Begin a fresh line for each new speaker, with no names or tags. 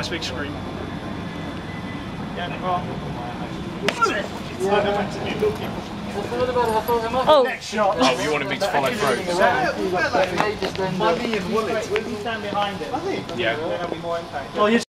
nice big screen. Yeah, well.
Oh.
Next shot.
Oh, you wanted me to follow through.
Money and Woolwich. When you stand behind it,
Yeah.
then there'll be more impact.
Oh, you